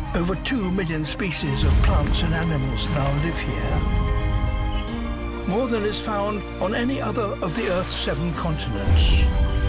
Over 2 million species of plants and animals now live here. More than is found on any other of the Earth's 7 continents.